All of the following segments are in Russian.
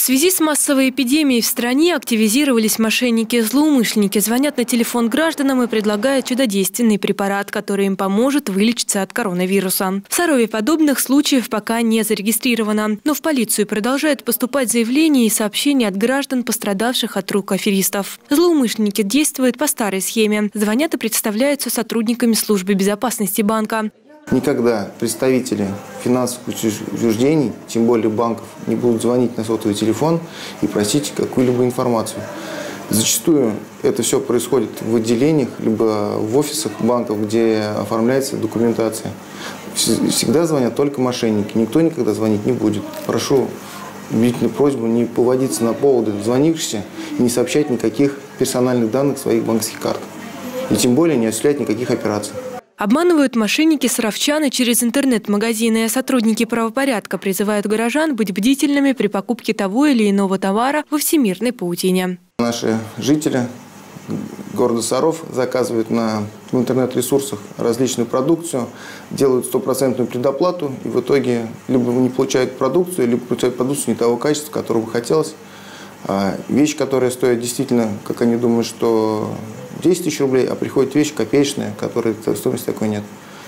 связи с массовой эпидемией в стране активизировались мошенники. Злоумышленники звонят на телефон гражданам и предлагают чудодейственный препарат, который им поможет вылечиться от коронавируса. В Сарове подобных случаев пока не зарегистрировано. Но в полицию продолжают поступать заявления и сообщения от граждан, пострадавших от рук аферистов. Злоумышленники действуют по старой схеме. Звонят и представляются сотрудниками службы безопасности банка. Никогда представители финансовых учреждений, тем более банков, не будут звонить на сотовый телефон и просить какую-либо информацию. Зачастую это все происходит в отделениях, либо в офисах банков, где оформляется документация. Всегда звонят только мошенники, никто никогда звонить не будет. Прошу убедительную просьбу не поводиться на поводы звонившихся и не сообщать никаких персональных данных своих банковских карт. И тем более не осуществлять никаких операций. Обманывают мошенники саровчан и через интернет-магазины. Сотрудники правопорядка призывают горожан быть бдительными при покупке того или иного товара во всемирной паутине. Наши жители города Саров заказывают в интернет-ресурсах различную продукцию, делают стопроцентную предоплату и в итоге либо не получают продукцию, либо получают продукцию не того качества, которого бы хотелось. Вещь, которая стоит действительно, как они думают, что 10 тысяч рублей, а приходит вещь копеечная, которой стоимости такой нет.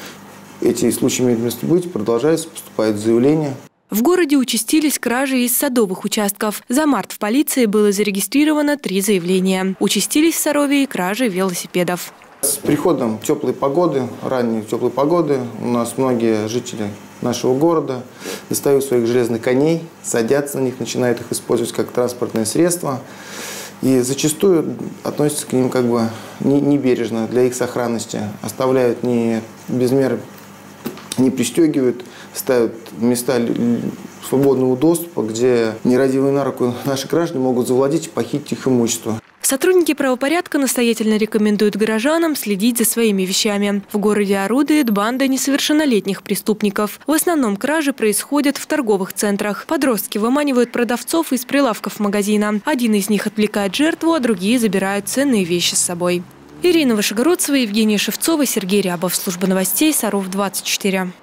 Эти случаи имеют место быть, продолжаются, поступают заявления. В городе участились кражи из садовых участков. За март в полиции было зарегистрировано 3 заявления. Участились в Сарове и кражи велосипедов. С приходом теплой погоды, ранней теплой погоды, у нас многие жители нашего города достают своих железных коней, садятся на них, начинают их использовать как транспортное средство. И зачастую относятся к ним как бы небережно для их сохранности. Оставляют без меры, не пристегивают, ставят места свободного доступа, где нерадивые на руку наши граждане могут завладеть и похитить их имущество. Сотрудники правопорядка настоятельно рекомендуют горожанам следить за своими вещами. В городе орудует банда несовершеннолетних преступников. В основном кражи происходят в торговых центрах. Подростки выманивают продавцов из прилавков магазина. Один из них отвлекает жертву, а другие забирают ценные вещи с собой. Ирина Вышегородцева, Евгения Шевцова, Сергей Рябов. Служба новостей Саров 24.